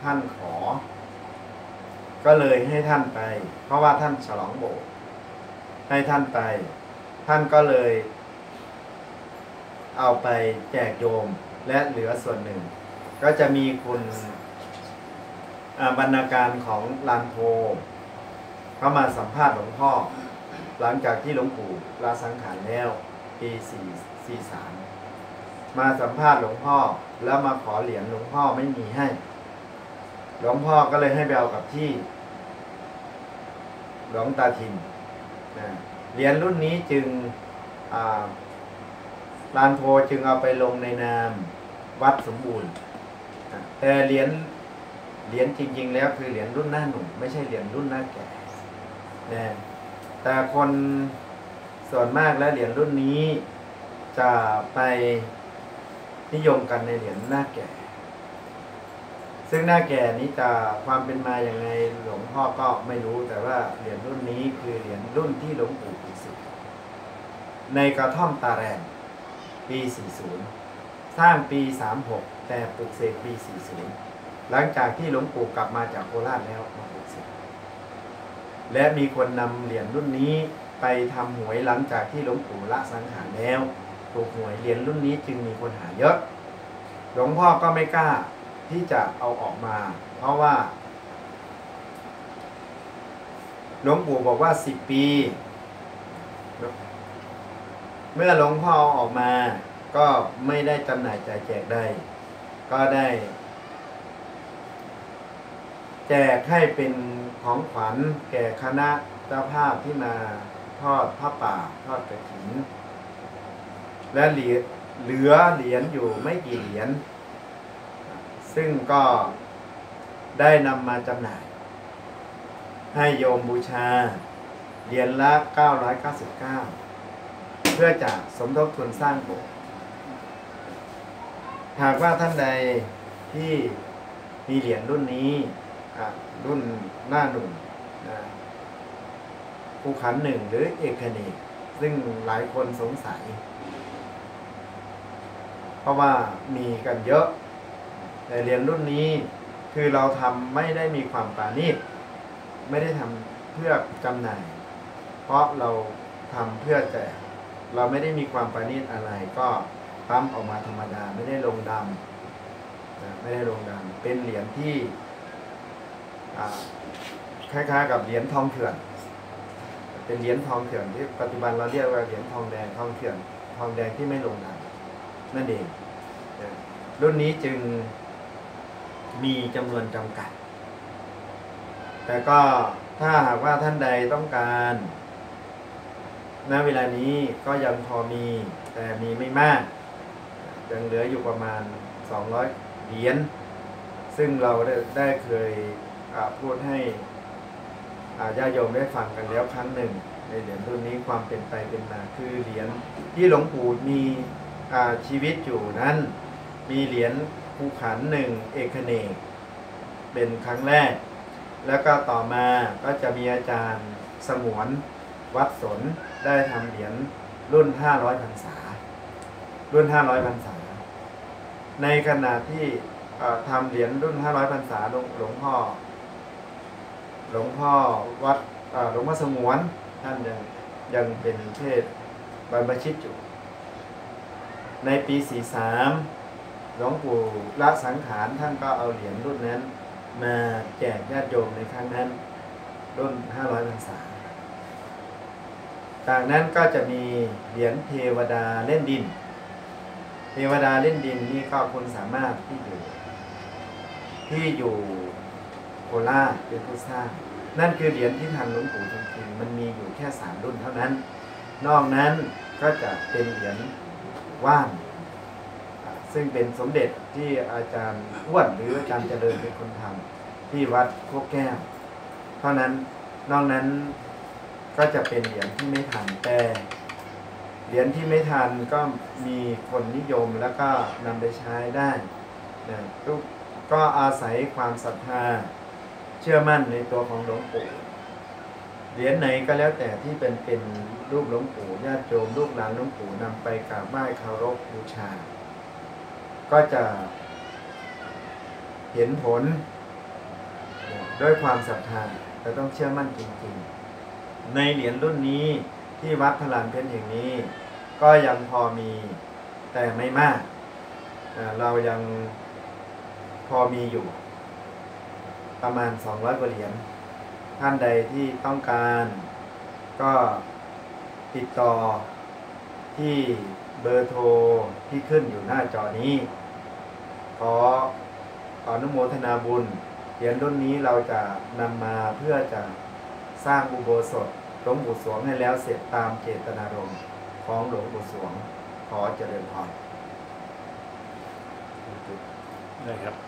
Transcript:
ท่านขอก็เลยให้ท่านไปเพราะว่าท่านฉลองโบสถ์ให้ท่านไปท่านก็เลยเอาไปแจกโยมและเหลือส่วนหนึ่งก็จะมีคุณบรรณาการของลานโพเข้ามาสัมภาษณ์หลวงพ่อหลังจากที่หลวงปู่ลาสังขารแล้วปี443มาสัมภาษณ์หลวงพ่อแล้วมาขอเหรียญหลวงพ่อไม่มีให้หลวงพ่อก็เลยให้ไปเอากับที่หลวงตาทิมนะเหรียญรุ่นนี้จึงลานโพจึงเอาไปลงในนามวัดสมบูรณ์แต่เหรียญจริงๆแล้วคือเหรียญรุ่นหน้าหนุ่มไม่ใช่เหรียญรุ่นหน้าแก่นะแต่คนส่วนมากและเหรียญรุ่นนี้จะไปนิยมกันในเหรียญหน้าแก่ซึ่งหน้าแก่นี้จะความเป็นมาอย่างไงหลวงพ่อก็ไม่รู้แต่ว่าเหรียญรุ่นนี้คือเหรียญรุ่นที่หลวงปู่ปลูกเสกในกระท่อมตาแรงปี40สร้างปี36แต่ปลูกเสกปี40หลังจากที่หลวงปู่กลับมาจากโคราชแล้วมาปลูกเสกและมีคนนำเหรียญรุ่นนี้ไปทำหวยหลังจากที่หลวงปู่ละสังขารแล้วถูกหวยเหรียญรุ่นนี้จึงมีคนหาเยอะหลวงพ่อก็ไม่กล้าที่จะเอาออกมาเพราะว่าหลวงปู่บอกว่า10 ปีเมื่อหลวงพ่อเอาออกมาก็ไม่ได้จำหน่ายจ่ายแจกได้ก็ได้แจกให้เป็นของขวัญแก่คณะเจ้าภาพที่มาทอดผ้าป่าทอดกฐินและเหลือเหรียญอยู่ไม่กี่เหรียญซึ่งก็ได้นำมาจำหน่ายให้โยมบูชาเหรียญละ999เพื่อจะสมทบทุนสร้างโบสถ์หากว่าท่านใดที่มีเหรียญรุ่นนี้รุ่นหน้าหนุ่มภูขันหนึ่งหรือเอกเนกซึ่งหลายคนสงสัยเพราะว่ามีกันเยอะแต่เหรียญรุ่นนี้คือเราทำไม่ได้มีความปราณีตไม่ได้ทำเพื่อจำหน่ายเพราะเราทำเพื่อแจกเราไม่ได้มีความปราณีตอะไรก็ปั๊มออกมาธรรมดาไม่ได้ลงดำไม่ได้ลงดำเป็นเหรียญที่คล้ายๆกับเหรียญทองเถื่อนเป็นเหรียญทองเถื่อนที่ปัจจุบันเราเรียกว่าเหรียญทองแดงทองเถื่อนทองแดงที่ไม่ลงดำนั่นเองรุ่นนี้จึงมีจำนวนจำกัดแต่ก็ถ้าหากว่าท่านใดต้องการณเวลานี้ก็ยังพอมีแต่มีไม่มากยังเหลืออยู่ประมาณ200 เหรียญซึ่งเราได้เคยพูดให้ญาติโยมได้ฟังกันแล้วครั้งหนึ่งในเหรียญรุ่นนี้ความเป็นไปเป็นมาคือเหรียญที่หลวงปู่มีชีวิตอยู่นั้นมีเหรียญภูขันหนึ่งเอกเนกเป็นครั้งแรกแล้วก็ต่อมาก็จะมีอาจารย์สงวนวัดสนได้ทำเหรียญรุ่น500 พรรษารุ่น500 พรรษาในขณะที่ทำเหรียญรุ่น500 พรรษาหลวงพ่อวัดหลวงพ่อสงวนท่านยังเป็นเพศบรรพชิตอยู่ในปี43หลวงปู่ละสังขารท่านก็เอาเหรียญรุ่นนั้นมาแจกญาติโยมในครั้งนั้นรุ่น500 พรรษาจากนั้นก็จะมีเหรียญเทวดาเล่นดินเทวดาเล่นดินนี่ก็คนสามารถที่อยู่โคราชเป็นผู้สร้างนั่นคือเหรียญที่ทันหลวงปู่จริงๆมันมีอยู่แค่3 รุ่นเท่านั้นนอกนั้นก็จะเป็นเหรียญว่างซึ่งเป็นสมเด็จที่อาจารย์อ้วนหรืออาจารย์เจริญเป็นคนทำที่วัดโคกแก้วเท่านั้นนอกนั้นก็จะเป็นเหรียญที่ไม่ทันแต่เหรียญที่ไม่ทันก็มีคนนิยมแล้วก็นำไปใช้ได้นะก็อาศัยความศรัทธาเชื่อมั่นในตัวของหลวงปู่เหรียญไหนก็แล้วแต่ที่เป็นรูปหลวงปู่ญาติโยมลูกหลานหลวงปู่นำไปกราบไหว้เคารพบูชาก็จะเห็นผลด้วยความศรัทธาแต่ต้องเชื่อมั่นจริงๆในเหรียญรุ่นนี้ที่วัดพลานเพชรอย่างนี้ก็ยังพอมีแต่ไม่มากเรายังพอมีอยู่ประมาณ200 กว่าเหรียญท่านใดที่ต้องการก็ติดต่อที่เบอร์โทรที่ขึ้นอยู่หน้าจอนี้ขออนุโมทนาบุญเหรียญรุ่นนี้เราจะนำมาเพื่อจะสร้างอุโบสถหลวงปู่สวงให้แล้วเสร็จตามเจตนารมณ์ของหลวงปู่สวงขอเจริญพรได้ครับ